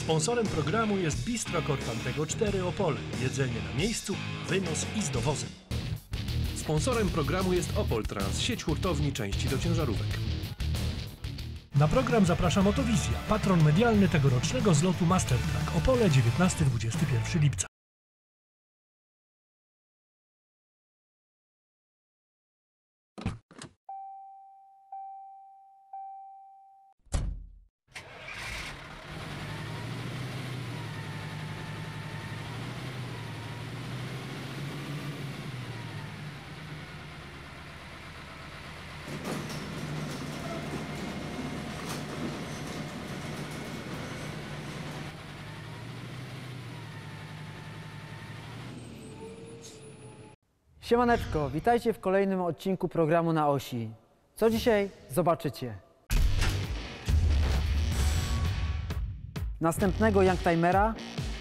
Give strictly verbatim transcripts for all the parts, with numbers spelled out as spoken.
Sponsorem programu jest Bistro Korfantego cztery Opole. Jedzenie na miejscu, wynos i z dowozem. Sponsorem programu jest Opol Trans, sieć hurtowni części do ciężarówek. Na program zaprasza Motowizja, patron medialny tegorocznego zlotu Mastertrack Opole dziewiętnastego do dwudziestego pierwszego lipca. Siemaneczko, witajcie w kolejnym odcinku programu Na Osi. Co dzisiaj zobaczycie? Następnego Youngtimera,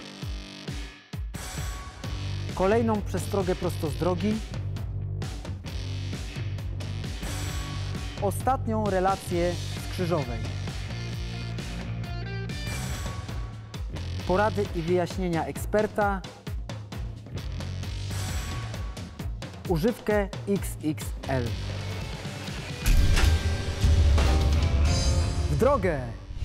kolejną przestrogę prosto z drogi, ostatnią relację z Krzyżowej, porady i wyjaśnienia eksperta, używkę X X L. W drogę!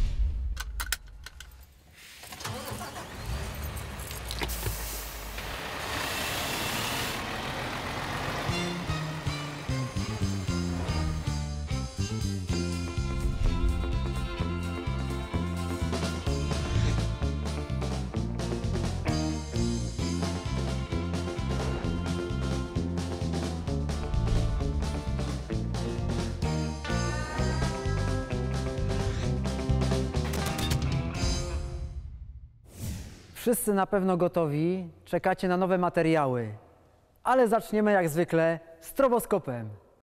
Wszyscy na pewno gotowi, czekacie na nowe materiały, ale zaczniemy jak zwykle stroboskopem.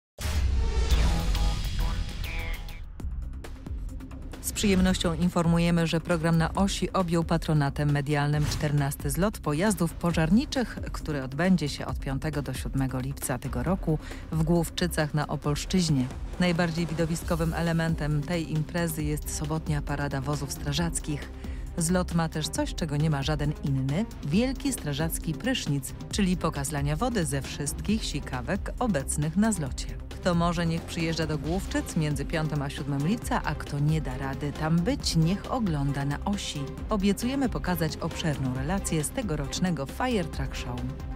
Z przyjemnością informujemy, że program Na Osi objął patronatem medialnym czternasty zlot pojazdów pożarniczych, który odbędzie się od piątego do siódmego lipca tego roku w Główczycach na Opolszczyźnie. Najbardziej widowiskowym elementem tej imprezy jest sobotnia parada wozów strażackich. Zlot ma też coś, czego nie ma żaden inny – wielki strażacki prysznic, czyli pokaz lania wody ze wszystkich sikawek obecnych na zlocie. Kto może, niech przyjeżdża do Główczyc między piątym a siódmym lipca, a kto nie da rady tam być, niech ogląda Na Osi. Obiecujemy pokazać obszerną relację z tegorocznego Fire Truck Show.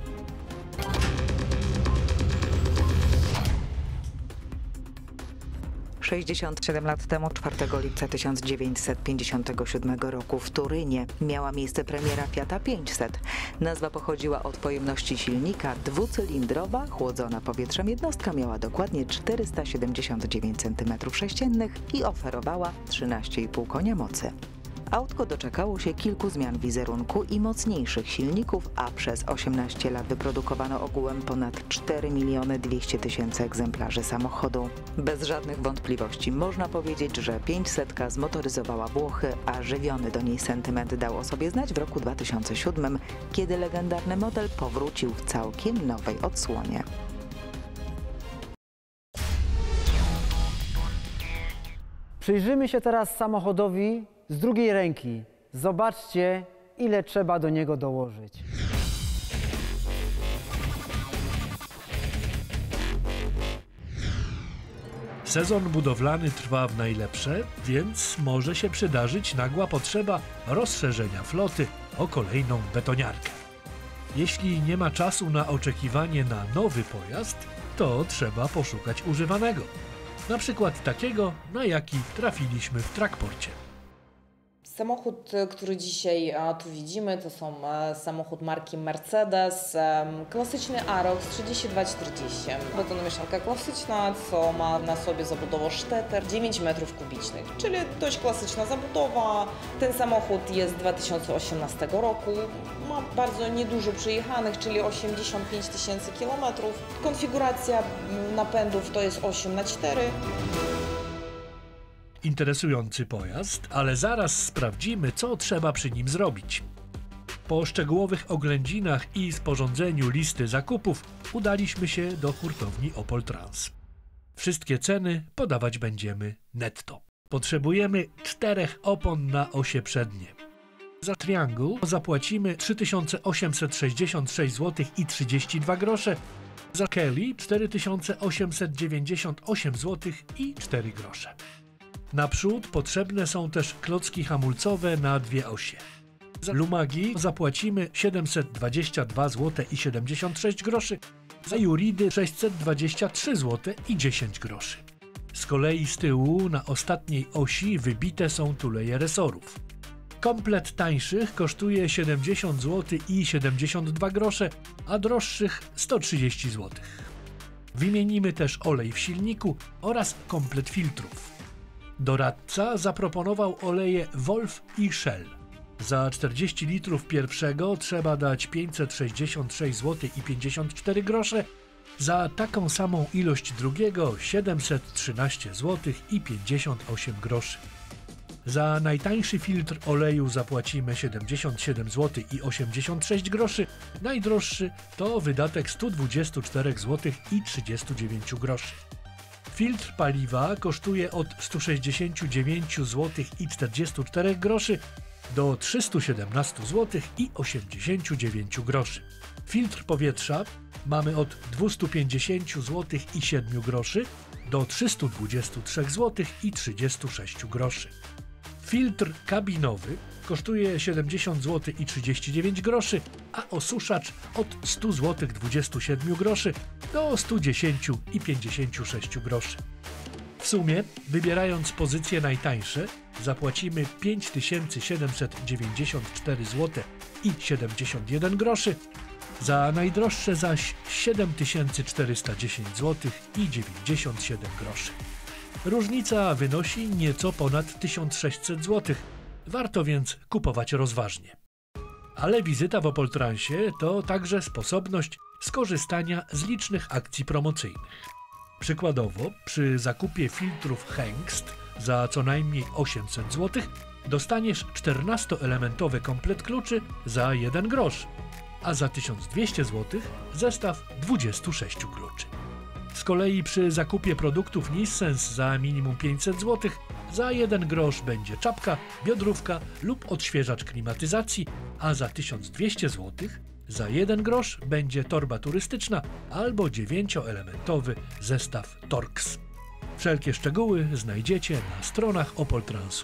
sześćdziesiąt siedem lat temu, czwartego lipca tysiąc dziewięćset pięćdziesiątego siódmego roku w Turynie miała miejsce premiera Fiata pięćset. Nazwa pochodziła od pojemności silnika. Dwucylindrowa, chłodzona powietrzem jednostka miała dokładnie czterysta siedemdziesiąt dziewięć centymetrów sześciennych i oferowała trzynaście i pół konia mocy. Autko doczekało się kilku zmian wizerunku i mocniejszych silników, a przez osiemnaście lat wyprodukowano ogółem ponad cztery miliony dwieście tysięcy egzemplarzy samochodu. Bez żadnych wątpliwości można powiedzieć, że pięćsetka zmotoryzowała Włochy, a żywiony do niej sentyment dał o sobie znać w roku dwa tysiące siódmym, kiedy legendarny model powrócił w całkiem nowej odsłonie. Przyjrzymy się teraz samochodowi z drugiej ręki. Zobaczcie, ile trzeba do niego dołożyć. Sezon budowlany trwa w najlepsze, więc może się przydarzyć nagła potrzeba rozszerzenia floty o kolejną betoniarkę. Jeśli nie ma czasu na oczekiwanie na nowy pojazd, to trzeba poszukać używanego. Na przykład takiego, na jaki trafiliśmy w Trackporcie. Samochód, który dzisiaj tu widzimy, to są samochód marki Mercedes, klasyczny Arox trzydzieści dwa czterdzieści. Betonomieszanka klasyczna, co ma na sobie zabudowę Stetter dziewięć metrów kubicznych, czyli dość klasyczna zabudowa. Ten samochód jest z dwa tysiące osiemnastego roku, ma bardzo niedużo przejechanych, czyli osiemdziesiąt pięć tysięcy kilometrów. Konfiguracja napędów to jest osiem na cztery. Interesujący pojazd, ale zaraz sprawdzimy, co trzeba przy nim zrobić. Po szczegółowych oględzinach i sporządzeniu listy zakupów udaliśmy się do hurtowni Opol Trans. Wszystkie ceny podawać będziemy netto. Potrzebujemy czterech opon na osie przednie. Za Triangle zapłacimy trzy tysiące osiemset sześćdziesiąt sześć złotych i trzydzieści dwa grosze. Za Kelly cztery tysiące osiemset dziewięćdziesiąt osiem złotych i cztery grosze. Naprzód potrzebne są też klocki hamulcowe na dwie osie. Za Lumagi zapłacimy siedemset dwadzieścia dwa złote i siedemdziesiąt sześć groszy. Za Juridy sześćset dwadzieścia trzy złote i dziesięć groszy. Z kolei z tyłu na ostatniej osi wybite są tuleje resorów. Komplet tańszych kosztuje siedemdziesiąt złotych i siedemdziesiąt dwa grosze, a droższych sto trzydzieści złotych. Wymienimy też olej w silniku oraz komplet filtrów. Doradca zaproponował oleje Wolf i Shell. Za czterdzieści litrów pierwszego trzeba dać pięćset sześćdziesiąt sześć złotych i pięćdziesiąt cztery grosze, za taką samą ilość drugiego siedemset trzynaście złotych i pięćdziesiąt osiem groszy. Za najtańszy filtr oleju zapłacimy siedemdziesiąt siedem złotych i osiemdziesiąt sześć groszy, najdroższy to wydatek sto dwadzieścia cztery złotych i trzydzieści dziewięć groszy. Filtr paliwa kosztuje od sto sześćdziesiąt dziewięć złotych i czterdzieści cztery groszy do trzysta siedemnaście złotych i osiemdziesiąt dziewięć groszy. Filtr powietrza mamy od dwieście pięćdziesiąt złotych i siedem groszy do trzysta dwadzieścia trzy złotych i trzydzieści sześć groszy. Filtr kabinowy kosztuje siedemdziesiąt złotych i trzydzieści dziewięć groszy, a osuszacz od sto złotych dwadzieścia siedem groszy do sto dziesięć i pięćdziesiąt sześć groszy. W sumie, wybierając pozycje najtańsze, zapłacimy pięć tysięcy siedemset dziewięćdziesiąt cztery złote i siedemdziesiąt jeden groszy, za najdroższe zaś siedem tysięcy czterysta dziesięć złotych i dziewięćdziesiąt siedem groszy. Różnica wynosi nieco ponad tysiąc sześćset złotych, warto więc kupować rozważnie. Ale wizyta w Opoltransie to także sposobność skorzystania z licznych akcji promocyjnych. Przykładowo, przy zakupie filtrów Hengst za co najmniej osiemset złotych dostaniesz czternastoelementowy komplet kluczy za jeden grosz, a za tysiąc dwieście złotych zestaw dwudziestu sześciu kluczy. Z kolei przy zakupie produktów Nissens za minimum pięćset złotych za jeden grosz będzie czapka, biodrówka lub odświeżacz klimatyzacji, a za tysiąc dwieście złotych za jeden grosz będzie torba turystyczna albo dziewięcioelementowy zestaw Torx. Wszelkie szczegóły znajdziecie na stronach Opoltransu.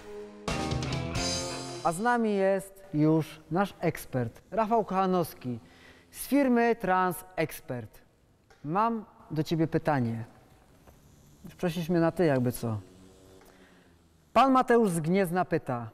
A z nami jest już nasz ekspert, Rafał Kochanowski z firmy TransExpert. Mam do Ciebie pytanie. Przeszliśmy na Ty, jakby co. Pan Mateusz z Gniezna pyta.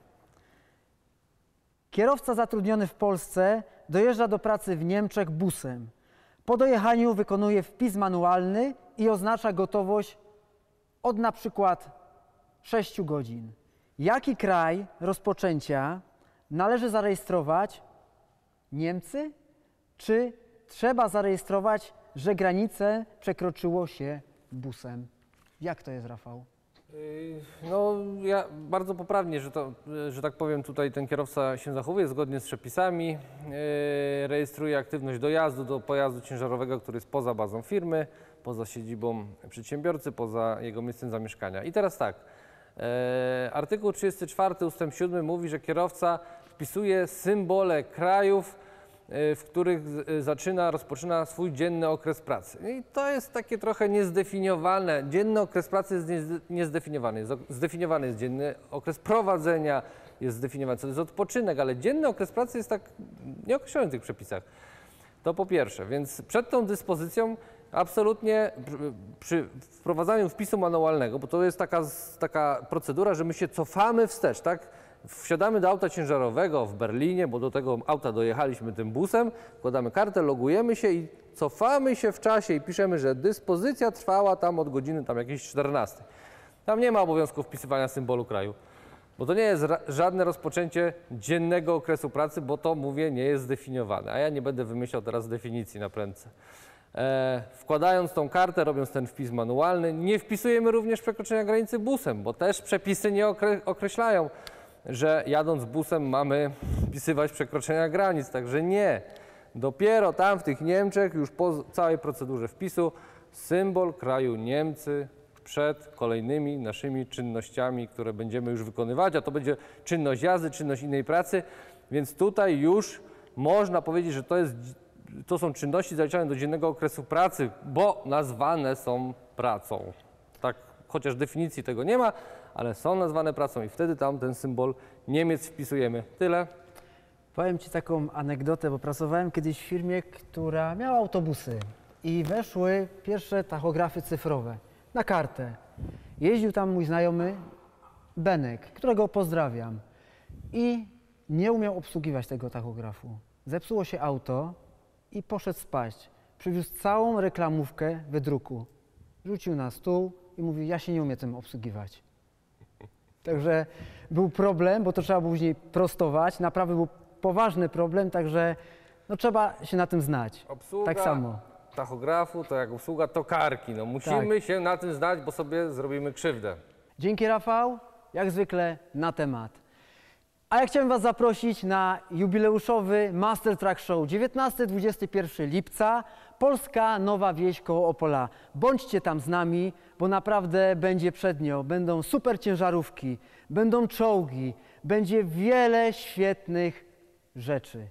Kierowca zatrudniony w Polsce dojeżdża do pracy w Niemczech busem. Po dojechaniu wykonuje wpis manualny i oznacza gotowość od na przykład sześciu godzin. Jaki kraj rozpoczęcia należy zarejestrować? Niemcy? Czy trzeba zarejestrować, że granicę przekroczyło się busem? Jak to jest, Rafał? No, ja bardzo poprawnie, że, to, że tak powiem, tutaj ten kierowca się zachowuje zgodnie z przepisami, yy, rejestruje aktywność dojazdu do pojazdu ciężarowego, który jest poza bazą firmy, poza siedzibą przedsiębiorcy, poza jego miejscem zamieszkania. I teraz tak, yy, artykuł trzydziesty czwarty ustęp siódmy mówi, że kierowca wpisuje symbole krajów, w których zaczyna, rozpoczyna swój dzienny okres pracy. I to jest takie trochę niezdefiniowane. Dzienny okres pracy jest niezdefiniowany. Jest zdefiniowany jest dzienny okres prowadzenia, jest zdefiniowany, co to jest odpoczynek, ale dzienny okres pracy jest tak nieokreślony w tych przepisach. To po pierwsze, więc przed tą dyspozycją absolutnie przy wprowadzaniu wpisu manualnego, bo to jest taka, taka procedura, że my się cofamy wstecz, tak? Wsiadamy do auta ciężarowego w Berlinie, bo do tego auta dojechaliśmy tym busem, wkładamy kartę, logujemy się i cofamy się w czasie i piszemy, że dyspozycja trwała tam od godziny tam jakiejś czternastej. Tam nie ma obowiązku wpisywania symbolu kraju, bo to nie jest żadne rozpoczęcie dziennego okresu pracy, bo to, mówię, nie jest zdefiniowane, a ja nie będę wymyślał teraz definicji na prędce. E, wkładając tą kartę, robiąc ten wpis manualny, nie wpisujemy również przekroczenia granicy busem, bo też przepisy nie okre określają, że jadąc busem mamy wpisywać przekroczenia granic, także nie. Dopiero tam w tych Niemczech już po całej procedurze wpisu symbol kraju Niemcy przed kolejnymi naszymi czynnościami, które będziemy już wykonywać, a to będzie czynność jazdy, czynność innej pracy, więc tutaj już można powiedzieć, że to, jest, to są czynności zaliczane do dziennego okresu pracy, bo nazwane są pracą. Tak, chociaż definicji tego nie ma, ale są nazwane pracą i wtedy tam ten symbol Niemiec wpisujemy. Tyle. Powiem Ci taką anegdotę, bo pracowałem kiedyś w firmie, która miała autobusy i weszły pierwsze tachografy cyfrowe na kartę. Jeździł tam mój znajomy Benek, którego pozdrawiam, i nie umiał obsługiwać tego tachografu. Zepsuło się auto i poszedł spaść. Przywiózł całą reklamówkę wydruku. Rzucił na stół i mówi: ja się nie umiem tym obsługiwać. Także był problem, bo to trzeba było później prostować. Naprawdę był poważny problem, także no, trzeba się na tym znać. Obsługa tak samo. tachografu to jak obsługa tokarki. No, musimy Tak. się na tym znać, bo sobie zrobimy krzywdę. Dzięki, Rafał, jak zwykle na temat. A ja chciałem Was zaprosić na jubileuszowy Master Track Show dziewiętnastego do dwudziestego pierwszego lipca. Polska Nowa Wieś koło Opola. Bądźcie tam z nami, bo naprawdę będzie przednio. Będą super ciężarówki, będą czołgi, będzie wiele świetnych rzeczy.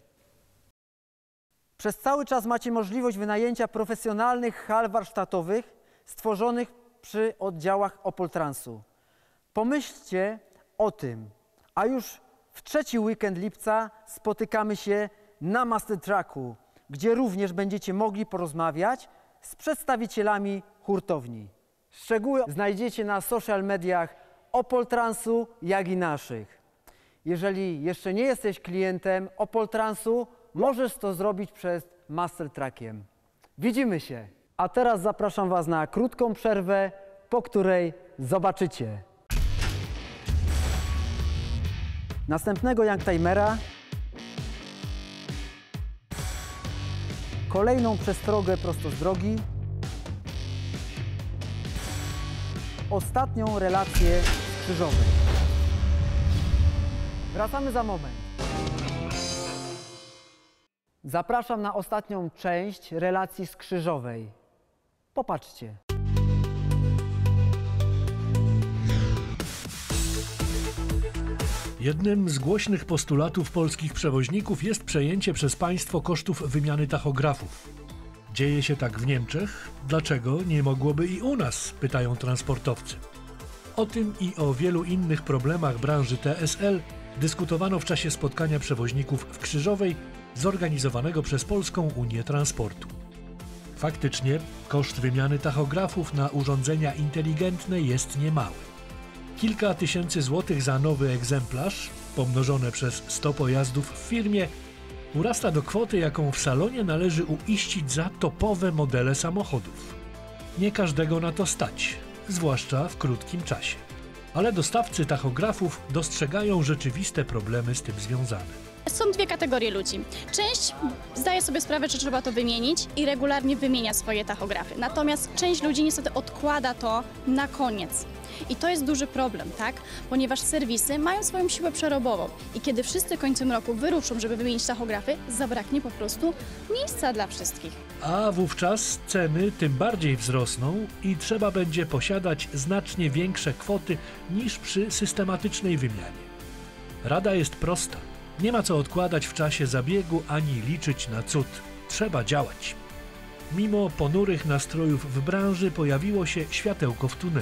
Przez cały czas macie możliwość wynajęcia profesjonalnych hal warsztatowych stworzonych przy oddziałach Opoltransu. Pomyślcie o tym, a już w trzeci weekend lipca spotykamy się na Master Tracku, gdzie również będziecie mogli porozmawiać z przedstawicielami hurtowni. Szczegóły znajdziecie na social mediach Opoltransu, jak i naszych. Jeżeli jeszcze nie jesteś klientem Opoltransu, możesz to zrobić przez Master Trackiem. Widzimy się! A teraz zapraszam Was na krótką przerwę, po której zobaczycie następnego Youngtimera, kolejną przestrogę prosto z drogi, ostatnią relację z Krzyżowej. Wracamy za moment. Zapraszam na ostatnią część relacji z Krzyżowej. Popatrzcie. Jednym z głośnych postulatów polskich przewoźników jest przejęcie przez państwo kosztów wymiany tachografów. Dzieje się tak w Niemczech, dlaczego nie mogłoby i u nas, pytają transportowcy. O tym i o wielu innych problemach branży T S L dyskutowano w czasie spotkania przewoźników w Krzyżowej zorganizowanego przez Polską Unię Transportu. Faktycznie koszt wymiany tachografów na urządzenia inteligentne jest niemały. Kilka tysięcy złotych za nowy egzemplarz, pomnożone przez sto pojazdów w firmie, urasta do kwoty, jaką w salonie należy uiścić za topowe modele samochodów. Nie każdego na to stać, zwłaszcza w krótkim czasie. Ale dostawcy tachografów dostrzegają rzeczywiste problemy z tym związane. Są dwie kategorie ludzi. Część zdaje sobie sprawę, że trzeba to wymienić i regularnie wymienia swoje tachografy. Natomiast część ludzi niestety odkłada to na koniec. I to jest duży problem, tak? Ponieważ serwisy mają swoją siłę przerobową i kiedy wszyscy końcem roku wyruszą, żeby wymienić tachografy, zabraknie po prostu miejsca dla wszystkich. A wówczas ceny tym bardziej wzrosną i trzeba będzie posiadać znacznie większe kwoty niż przy systematycznej wymianie. Rada jest prosta. Nie ma co odkładać w czasie zabiegu ani liczyć na cud. Trzeba działać. Mimo ponurych nastrojów w branży pojawiło się światełko w tunelu.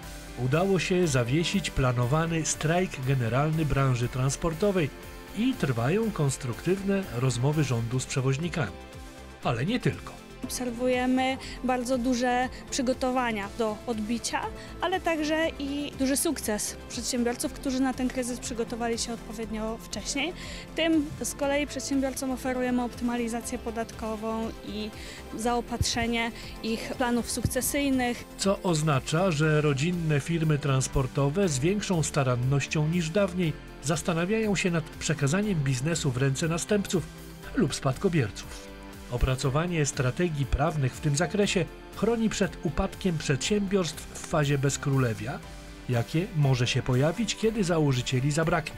Udało się zawiesić planowany strajk generalny branży transportowej i trwają konstruktywne rozmowy rządu z przewoźnikami. Ale nie tylko. Obserwujemy bardzo duże przygotowania do odbicia, ale także i duży sukces przedsiębiorców, którzy na ten kryzys przygotowali się odpowiednio wcześniej. Tym z kolei przedsiębiorcom oferujemy optymalizację podatkową i zaopatrzenie ich planów sukcesyjnych. Co oznacza, że rodzinne firmy transportowe z większą starannością niż dawniej zastanawiają się nad przekazaniem biznesu w ręce następców lub spadkobierców. Opracowanie strategii prawnych w tym zakresie chroni przed upadkiem przedsiębiorstw w fazie bezkrólewia, jakie może się pojawić, kiedy założycieli zabraknie.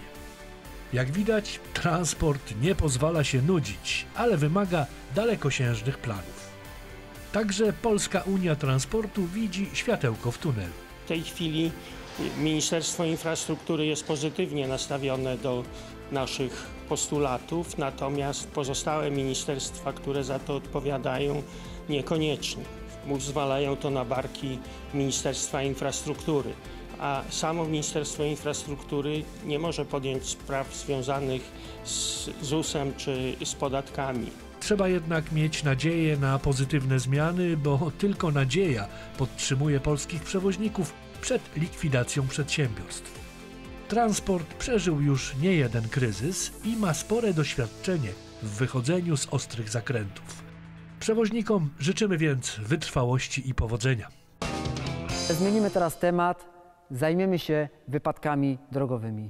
Jak widać, transport nie pozwala się nudzić, ale wymaga dalekosiężnych planów. Także Polska Unia Transportu widzi światełko w tunelu. W tej chwili Ministerstwo Infrastruktury jest pozytywnie nastawione do naszych postulatów, natomiast pozostałe ministerstwa, które za to odpowiadają, niekoniecznie. Zwalają to na barki Ministerstwa Infrastruktury, a samo Ministerstwo Infrastruktury nie może podjąć spraw związanych z zusem czy z podatkami. Trzeba jednak mieć nadzieję na pozytywne zmiany, bo tylko nadzieja podtrzymuje polskich przewoźników przed likwidacją przedsiębiorstw. Transport przeżył już niejeden kryzys i ma spore doświadczenie w wychodzeniu z ostrych zakrętów. Przewoźnikom życzymy więc wytrwałości i powodzenia. Zmienimy teraz temat, zajmiemy się wypadkami drogowymi.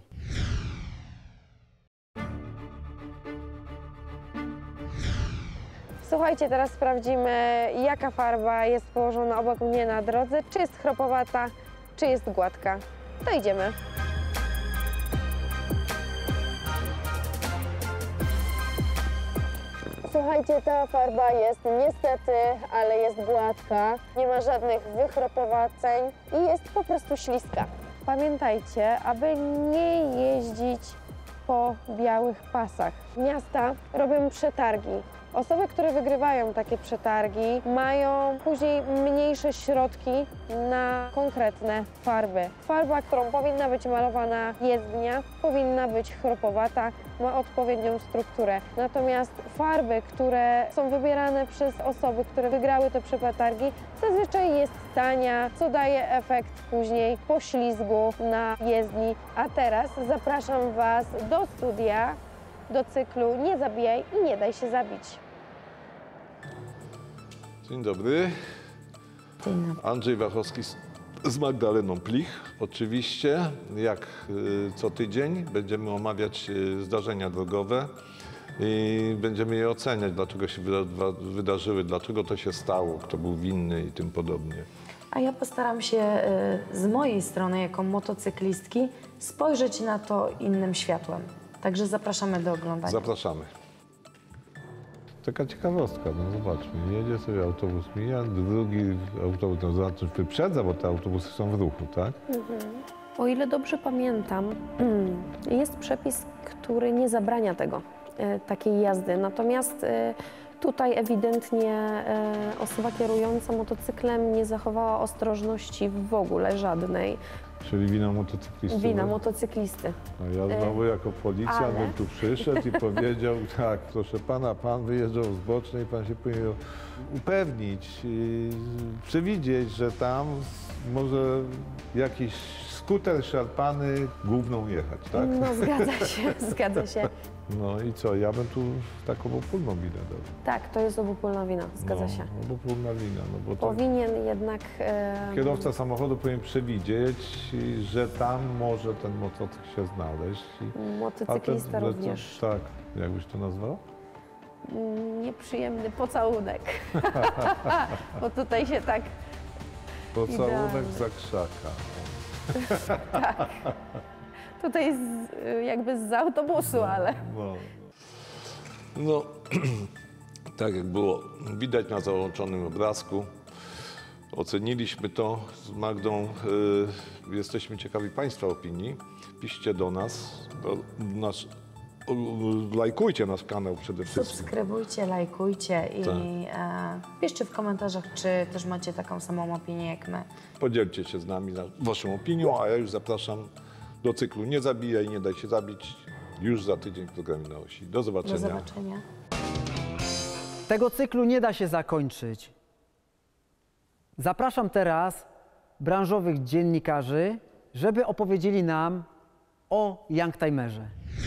Słuchajcie, teraz sprawdzimy, jaka farba jest położona obok mnie na drodze, czy jest chropowata, czy jest gładka. To idziemy. Słuchajcie, ta farba jest niestety, ale jest gładka, nie ma żadnych wychropowaceń i jest po prostu śliska. Pamiętajcie, aby nie jeździć po białych pasach. Miasta robią przetargi. Osoby, które wygrywają takie przetargi, mają później mniejsze środki na konkretne farby. Farba, którą powinna być malowana jezdnia, powinna być chropowata, ma odpowiednią strukturę. Natomiast farby, które są wybierane przez osoby, które wygrały te przetargi, zazwyczaj jest tania, co daje efekt później poślizgu na jezdni. A teraz zapraszam Was do studia, do cyklu Nie zabijaj i nie daj się zabić. Dzień dobry. Dzień dobry. Andrzej Wachowski z, z Magdaleną Plich. Oczywiście, jak y, co tydzień, będziemy omawiać y, zdarzenia drogowe i będziemy je oceniać, dlaczego się wyda wydarzyły, dlaczego to się stało, kto był winny i tym podobnie. A ja postaram się y, z mojej strony, jako motocyklistki, spojrzeć na to innym światłem. Także zapraszamy do oglądania. Zapraszamy. Taka ciekawostka, no zobaczmy, jedzie sobie autobus, mija, drugi autobus, no znaczy wyprzedza, bo te autobusy są w ruchu, tak? Mhm. O ile dobrze pamiętam, jest przepis, który nie zabrania tego, takiej jazdy. Natomiast tutaj ewidentnie osoba kierująca motocyklem nie zachowała ostrożności w ogóle żadnej. Czyli wina motocyklisty? Wina motocyklisty. A ja znowu jako policjant Ale... bym tu przyszedł i powiedział, tak, proszę pana, pan wyjeżdżał z bocznej, pan się powinien upewnić, yy, przewidzieć, że tam może jakiś skuter szarpany główną jechać, tak? No zgadza się, zgadza się. No i co, ja bym tu taką obopólną winę dał. Tak, to jest obopólna wina, zgadza no, się. Obopólna wina, no bo powinien tak, jednak... E... Kierowca samochodu powinien przewidzieć, że tam może ten motocykl się znaleźć. I, Motocyklista ten, również. Tak, jak byś to nazwał? Nieprzyjemny pocałunek, bo tutaj się tak... Pocałunek idealnie. za krzaka. Tak. Tutaj z, jakby z autobusu, no, ale... No, no. no tak jak było widać na załączonym obrazku, oceniliśmy to z Magdą. Y, jesteśmy ciekawi Państwa opinii. Piszcie do nas, do nasz, o, lajkujcie nasz kanał przede wszystkim. Subskrybujcie, lajkujcie i tak. e, piszcie w komentarzach, czy też macie taką samą opinię jak my. Podzielcie się z nami Waszą opinią, a ja już zapraszam do cyklu Nie zabijaj, nie daj się zabić. Już za tydzień w programie Na Osi. Do zobaczenia. Do zobaczenia. Tego cyklu nie da się zakończyć. Zapraszam teraz branżowych dziennikarzy, żeby opowiedzieli nam o Youngtimerze.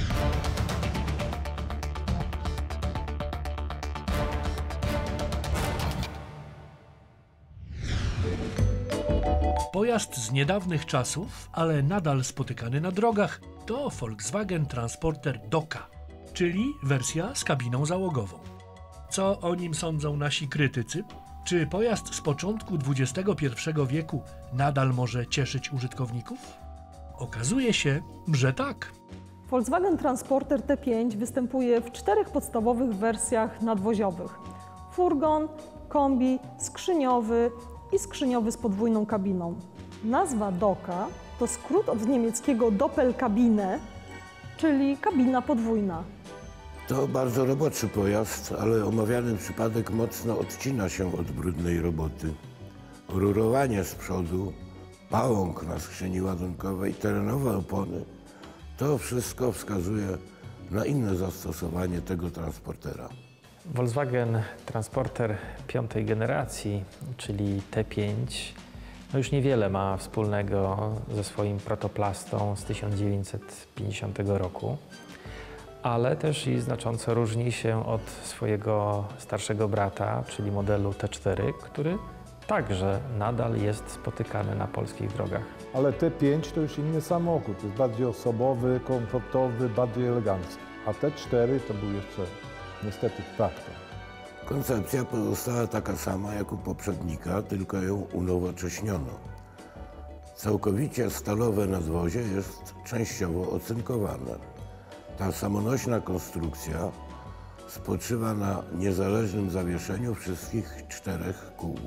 Pojazd z niedawnych czasów, ale nadal spotykany na drogach, to Volkswagen Transporter Doka, czyli wersja z kabiną załogową. Co o nim sądzą nasi krytycy? Czy pojazd z początku dwudziestego pierwszego wieku nadal może cieszyć użytkowników? Okazuje się, że tak. Volkswagen Transporter T pięć występuje w czterech podstawowych wersjach nadwoziowych. Furgon, kombi, skrzyniowy i skrzyniowy z podwójną kabiną. Nazwa Doka to skrót od niemieckiego Doppelkabine, czyli kabina podwójna. To bardzo roboczy pojazd, ale omawiany przypadek mocno odcina się od brudnej roboty. Rurowanie z przodu, pałąk na skrzyni ładunkowej, terenowe opony – to wszystko wskazuje na inne zastosowanie tego transportera. Volkswagen Transporter piątej generacji, czyli T pięć, no już niewiele ma wspólnego ze swoim protoplastą z tysiąc dziewięćset pięćdziesiątego roku, ale też i znacząco różni się od swojego starszego brata, czyli modelu T cztery, który także nadal jest spotykany na polskich drogach. Ale T pięć to już inny samochód, jest bardziej osobowy, komfortowy, bardziej elegancki. A T cztery to był jeszcze niestety traktor. Koncepcja pozostała taka sama jak u poprzednika, tylko ją unowocześniono. Całkowicie stalowe nadwozie jest częściowo ocynkowane. Ta samonośna konstrukcja spoczywa na niezależnym zawieszeniu wszystkich czterech kół.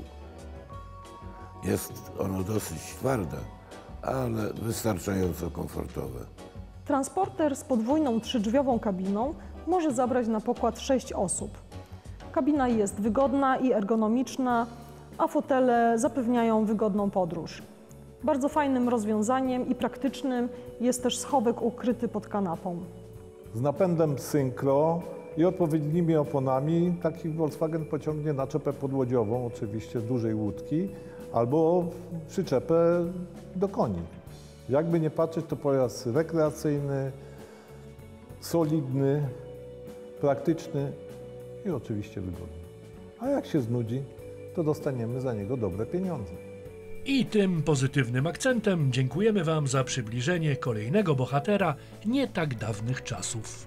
Jest ono dosyć twarde, ale wystarczająco komfortowe. Transporter z podwójną trzydrzwiową kabiną może zabrać na pokład sześć osób. Kabina jest wygodna i ergonomiczna, a fotele zapewniają wygodną podróż. Bardzo fajnym rozwiązaniem i praktycznym jest też schowek ukryty pod kanapą. Z napędem synchro i odpowiednimi oponami taki Volkswagen pociągnie naczepę podłodziową, oczywiście z dużej łódki, albo przyczepę do koni. Jakby nie patrzeć, to pojazd rekreacyjny, solidny, praktyczny i oczywiście wygodny. A jak się znudzi, to dostaniemy za niego dobre pieniądze. I tym pozytywnym akcentem dziękujemy Wam za przybliżenie kolejnego bohatera nie tak dawnych czasów.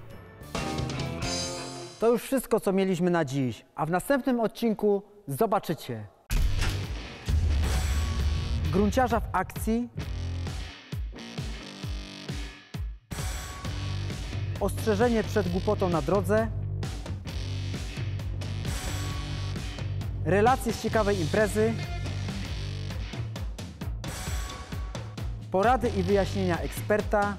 To już wszystko, co mieliśmy na dziś, a w następnym odcinku zobaczycie grunciarza w akcji, ostrzeżenie przed głupotą na drodze, relacje z ciekawej imprezy, porady i wyjaśnienia eksperta,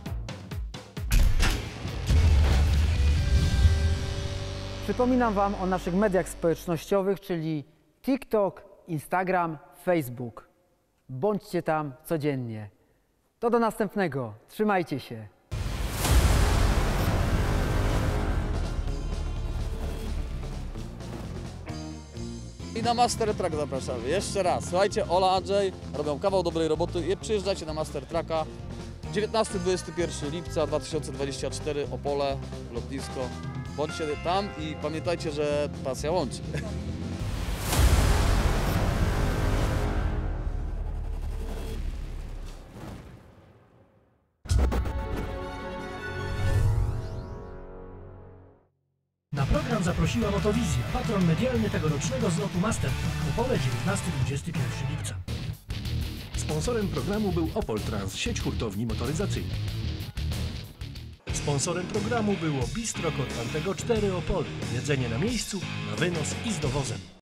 przypominam Wam o naszych mediach społecznościowych, czyli TikTok, Instagram, Facebook. Bądźcie tam codziennie. To do następnego. Trzymajcie się. I na Master Truck zapraszamy. Jeszcze raz. Słuchajcie, Ola, Andrzej robią kawał dobrej roboty i przyjeżdżajcie na Master Trucka. dziewiętnastego do dwudziestego pierwszego lipca dwa tysiące dwudziestego czwartego, Opole, lotnisko. Bądźcie tam i pamiętajcie, że pasja łączy. Na program zaprosiła Motowizja, patron medialny tegorocznego zlotu Master Truck Opole dziewiętnastego do dwudziestego pierwszego lipca. Sponsorem programu był Opol Trans, sieć hurtowni motoryzacyjnych. Sponsorem programu było Bistro Korfantego cztery Opole. Jedzenie na miejscu, na wynos i z dowozem.